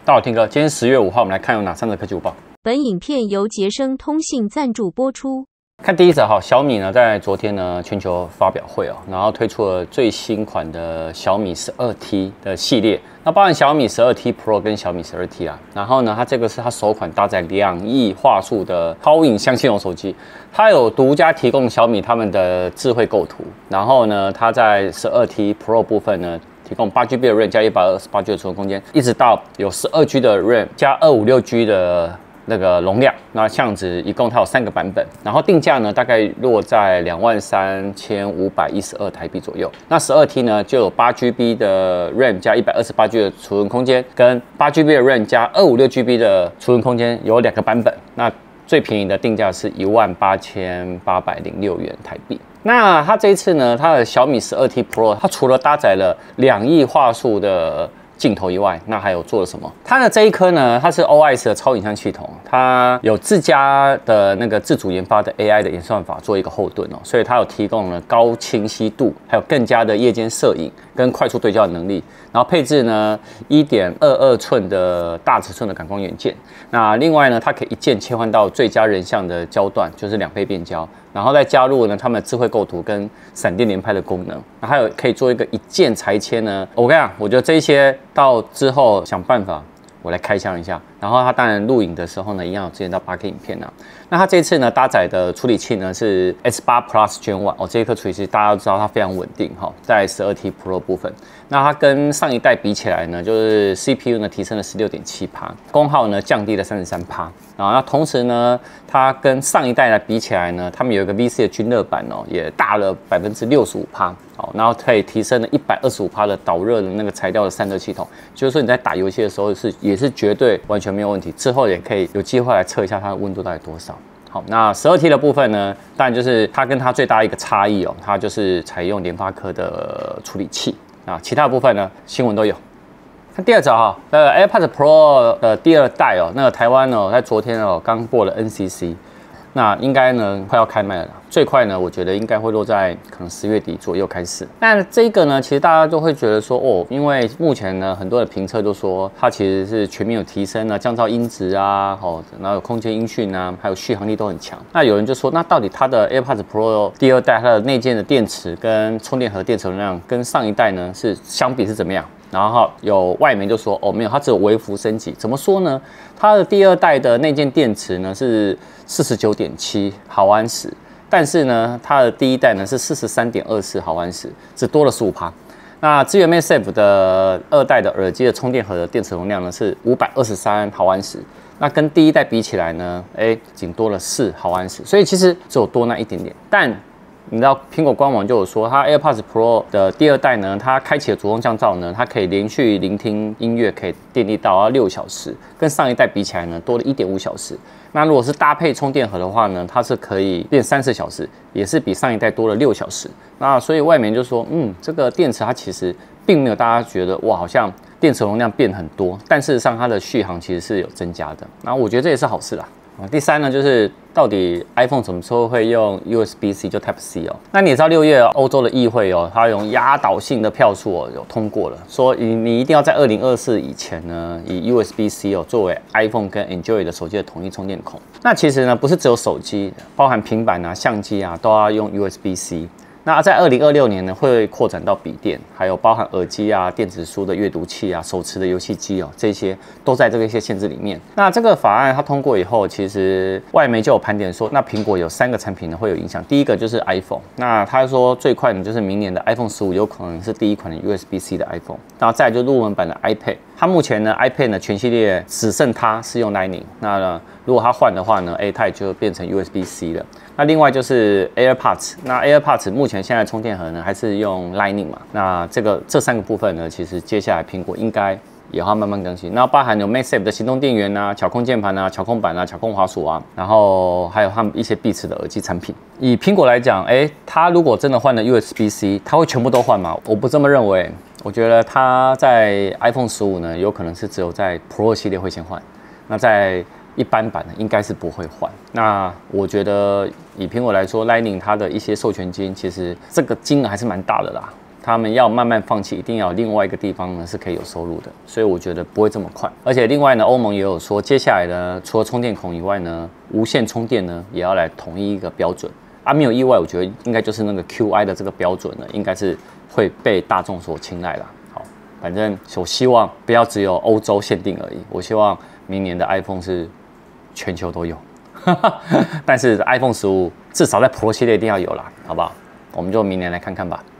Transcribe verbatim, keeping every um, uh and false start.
大家好，听哥，今天十月五号，我们来看有哪三则科技午报。 本影片由杰生通信赞助播出。 看第一则哈，小米呢在昨天呢全球发表会哦，然后推出了最新款的小米十二 T 的系列，那包含小米十二 T Pro 跟小米十二 T 啊。然后呢，它这个是它首款搭载两亿画素的超影像系统手机，它有独家提供小米他们的智慧构图。然后呢，它在十二 T Pro 部分呢，提供八 G B 的 RAM 加一百二十八 G 的储存空间，一直到有十二 G 的 RAM 加二五六 G 的那个容量。那这样子一共它有三个版本，然后定价呢大概落在两万三千五百一十二台币左右。那十二 T 呢就有八 G B 的 RAM 加一百二十八 G 的储存空间，跟八 G B 的 RAM 加二五六 G B 的储存空间，有两个版本。那最便宜的定价是一万八千八百零六元台币。那它这一次呢，它的小米十二 T Pro， 它除了搭载了两亿画素的镜头以外，那还有做了什么？它的这一颗呢，它是 O S 的超影像系统，它有自家的那个自主研发的 A I 的演算法做一个后盾哦，所以它有提供了高清晰度，还有更加的夜间摄影跟快速对焦的能力。然后配置呢 一点二二寸的大尺寸的感光元件。那另外呢，它可以一键切换到最佳人像的焦段，就是两倍变焦。然后再加入呢，他们的智慧构图跟闪电连拍的功能，还有可以做一个一键裁切呢。我跟你讲，我觉得这一些到之后想办法，我来开箱一下。然后它当然录影的时候呢，一样有之前到八 K 影片啊。那它这次呢搭载的处理器呢是 S 八 Plus Gen 一哦，这一颗处理器大家都知道它非常稳定哈，在十二 T Pro 部分。那它跟上一代比起来呢，就是 C P U 呢提升了 十六点七趴， 功耗呢降低了 三十三趴。啊，那同时呢，它跟上一代来比起来呢，他们有一个 V C 的均热板哦，也大了百分之六十五趴，哦，然后可以提升了一百二十五趴的导热的那个材料的散热系统，就是说你在打游戏的时候是也是绝对完全没有问题。之后也可以有机会来测一下它的温度到底多少。好，那十二 T 的部分呢，当然就是它跟它最大一个差异哦，它就是采用联发科的处理器啊，其他的部分呢新闻都有。看第二则哈，呃 AirPods Pro 的第二代哦，那个台湾哦，在昨天哦刚过了 N C C， 那应该呢快要开卖了，最快呢我觉得应该会落在可能十月底左右开始。那这个呢，其实大家都会觉得说哦，因为目前呢很多的评测都说它其实是全面有提升啊，降噪音质啊，哦，然后有空间音讯啊，还有续航力都很强。那有人就说，那到底它的 AirPods Pro 第二代它的内建的电池跟充电盒电池容量跟上一代呢是相比是怎么样？然后有外媒就说哦，没有，它只有微幅升级。怎么说呢？它的第二代的内建电池呢是 四十九点七毫安时，但是呢，它的第一代呢是 四十三点二四毫安时，只多了 百分之十五。那支援 MagSafe 的二代的耳机的充电盒的电池容量呢是五百二十三毫安时，那跟第一代比起来呢，哎，仅多了四毫安时，所以其实只有多那一点点，但你知道苹果官网就有说，它 AirPods Pro 的第二代呢，它开启了主动降噪呢，它可以连续聆听音乐，可以电力到六小时，跟上一代比起来呢，多了 一点五小时。那如果是搭配充电盒的话呢，它是可以变三十小时，也是比上一代多了六小时。那所以外面就说，嗯，这个电池它其实并没有大家觉得哇，好像电池容量变很多，但事实上它的续航其实是有增加的。然后我觉得这也是好事啦。第三呢，就是到底 iPhone 什么时候会用 U S B C 就 Type C 哦？那你也知道六月欧洲的议会哦，它用压倒性的票数哦有通过了，说你你一定要在二零二四以前呢，以 U S B C 哦作为 iPhone 跟 Android 的手机的统一充电孔。那其实呢，不是只有手机，包含平板啊、相机啊都要用 U S B C。那在二零二六年呢，会扩展到笔电，还有包含耳机啊、电子书的阅读器啊、手持的游戏机哦，这些都在这个一些限制里面。那这个法案它通过以后，其实外媒就有盘点说，那苹果有三个产品呢会有影响。第一个就是 iPhone， 那他说最快呢就是明年的 iPhone 十五有可能是第一款的 U S B C 的 iPhone。然后再来就入门版的 iPad， 它目前呢 iPad 呢全系列只剩它是用 Lightning， 那呢如果它换的话呢，哎，它也就变成 U S B C 了。那另外就是 AirPods， 那 AirPods 目前现在充电盒呢还是用 Lightning 嘛？那这个这三个部分呢，其实接下来苹果应该也要慢慢更新。那包含有 MagSafe 的行动电源啊、巧控键盘啊、巧控板啊、巧控滑鼠啊，然后还有他们一些必持的耳机产品。以苹果来讲，哎，它如果真的换了 U S B C， 它会全部都换吗？我不这么认为。我觉得它在 iPhone 十五呢，有可能是只有在 Pro 系列会先换。那在一般版的应该是不会换。那我觉得以苹果来说 ，Lightning 它的一些授权金，其实这个金额还是蛮大的啦。 他们要慢慢放弃，一定要有另外一个地方呢是可以有收入的，所以我觉得不会这么快。而且另外呢，欧盟也有说，接下来呢，除了充电孔以外呢，无线充电呢也要来统一一个标准啊，没有意外，我觉得应该就是那个 Q I 的这个标准呢，应该是会被大众所青睐啦。好，反正我希望不要只有欧洲限定而已，我希望明年的 iPhone 是全球都有。但是 iPhone 十五至少在 Pro 系列一定要有啦，好不好？我们就明年来看看吧。